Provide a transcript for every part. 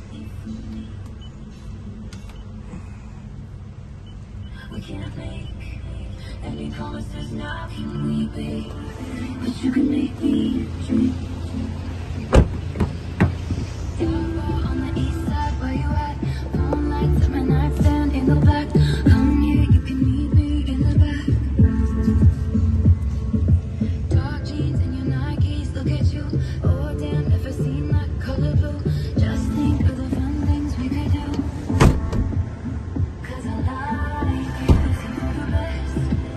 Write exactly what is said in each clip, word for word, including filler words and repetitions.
We can't make any promises now, can we be? But you can make me dream. Down on the east side, where you at? Phone lights at my nightstand, ain't no black. Come here, you can meet me in the back. Dark jeans and your Nikes, look at you. Oh damn, never seen that color blue. Just think of the fun things we could do. Cause I like you, so you're the best.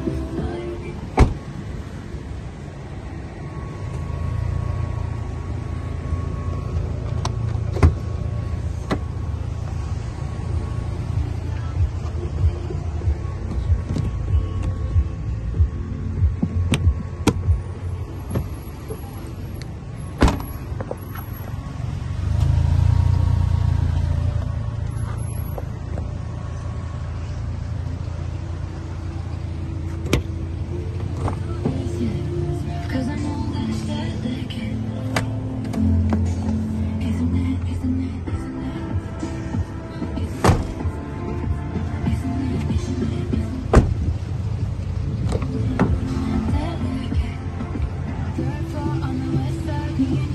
Cause I know that it's delicate. Isn't it, isn't it, isn't it? Isn't it, isn't it, isn't it? Delicate. Third floor on the west side, me and